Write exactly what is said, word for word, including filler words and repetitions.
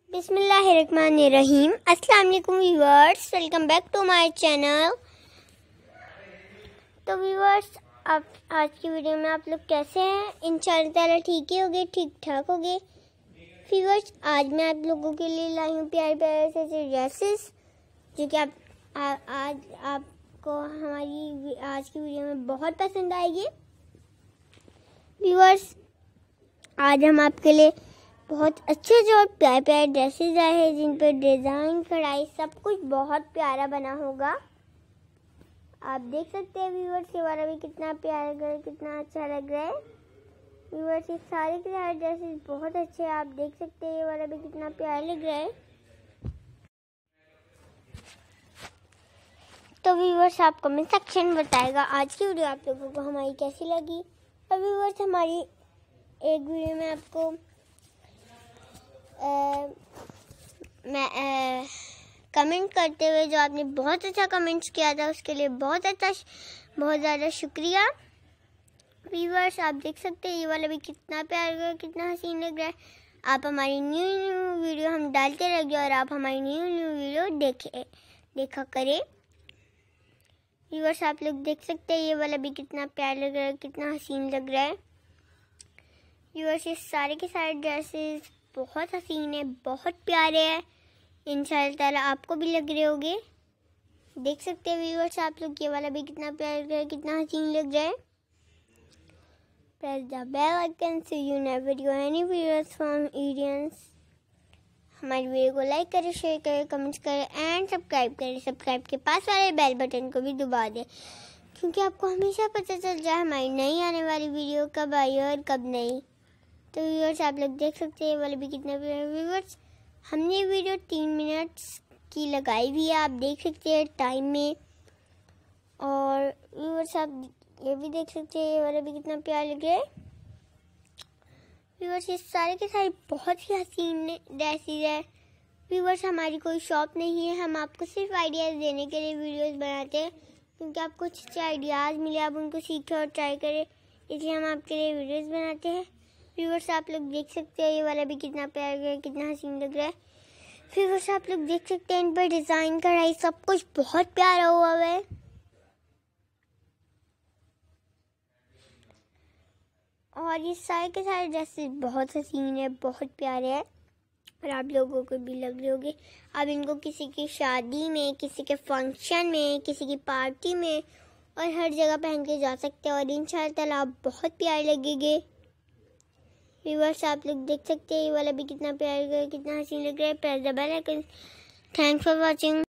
बिस्मिल्लाहिर्रहमानिर्रहीम। अस्सलाम वालेकुम viewers, welcome back to my channel. तो व्यूअर्स, आप आज की वीडियो में आप लोग कैसे हैं? इंशाअल्लाह ताला ठीक ही होंगे, ठीक ठाक होंगे। व्यूअर्स, आज मैं आप लोगों के लिए लाई हूँ प्यारे प्यारे से ड्रेसेस जो कि आप आ, आज आपको हमारी आज की वीडियो में बहुत पसंद आएगी। व्यूअर्स, आज हम आपके लिए बहुत अच्छे जो प्यारे प्यारे ड्रेसेस आए हैं जिन पर डिज़ाइन कढ़ाई सब कुछ बहुत प्यारा बना होगा। आप देख सकते हैं व्यूअर्स, ये वाला भी कितना प्यारा लग रहा है, कितना अच्छा लग रहा है। व्यूअर्स, ये सारे के सारे ड्रेसेस बहुत अच्छे हैं। आप देख सकते हैं ये वाला भी कितना प्यारा लग रहा है। तो व्यूअर्स, आप कमेंट सेक्शन में बताएगा आज की वीडियो आप लोगों को हमारी कैसी लगी। और व्यूअर्स, हमारी एक वीडियो में आपको आ, मैं आ, कमेंट करते हुए जो आपने बहुत अच्छा कमेंट्स किया था उसके लिए बहुत अच्छा बहुत ज़्यादा शुक्रिया। व्यूअर्स, आप देख सकते हैं ये वाला भी कितना प्यारा लग रहा है, कितना हसीन लग रहा है। आप हमारी न्यू न्यू वीडियो हम डालते रहेंगे और आप हमारी न्यू न्यू वीडियो देखे देखा करें। व्यूअर्स, आप लोग देख सकते हैं ये वाला भी कितना प्यारा लग रहा है, कितना हसीन लग रहा है। व्यूअर्स, ये सारे के सारे ड्रेसेस बहुत हसीन है, बहुत प्यारे हैं। इंशाअल्लाह ताला आपको भी लग रहे होंगे। देख सकते हैं व्यूअर्स, आप लोग ये वाला भी कितना प्यारा लग रहा है, कितना हसीन लग रहा है। Press the bell icon so you never miss any videos from Indians. हमारी वीडियो को लाइक करें, शेयर करें, कमेंट्स करें एंड सब्सक्राइब करें। सब्सक्राइब के पास वाले बेल बटन को भी दबा दें क्योंकि आपको हमेशा पता चल जाए हमारी नई आने वाली वीडियो कब आई और कब नहीं। तो व्यूअर्स, आप लोग देख सकते हैं ये वाले भी कितने प्यारे। व्यूअर्स, हमने वीडियो तीन मिनट्स की लगाई हुई है, आप देख सकते हैं टाइम में। और व्यूअर्स, आप ये भी देख सकते हैं ये वाला भी कितना प्यारा लग रहा है। व्यूअर्स, ये सारे के सारे बहुत ही हसीन ड्रेसेस है। व्यूअर्स, हमारी कोई शॉप नहीं है, हम आपको सिर्फ आइडियाज़ देने के लिए वीडियोस बनाते हैं क्योंकि आपको कुछ अच्छे आइडियाज़ मिले, आप उनको सीखें और ट्राई करें, इसलिए हम आपके लिए वीडियोस बनाते हैं। व्यूअर्स, आप लोग देख सकते हैं ये वाला भी कितना प्यारा लग रहा है, कितना हसीन लग रहा है। व्यूअर्स, आप लोग देख सकते हैं इन पर डिज़ाइन कढ़ाई सब कुछ बहुत प्यारा हुआ है। और ये सारे के सारे ड्रेसेस बहुत हसीन है, बहुत प्यारे हैं और आप लोगों को भी लग रहे होंगे। आप इनको किसी की शादी में, किसी के फंक्शन में, किसी की पार्टी में और हर जगह पहन के जा सकते हैं और इंशाअल्लाह ताला आप बहुत प्यारे लगेंगे। व्यूअर्स, आप लोग देख सकते हैं ये वाला भी कितना प्यारा लग रहा है, कितना हसीन लग रहा है। Press the bell icon. Thanks for watching.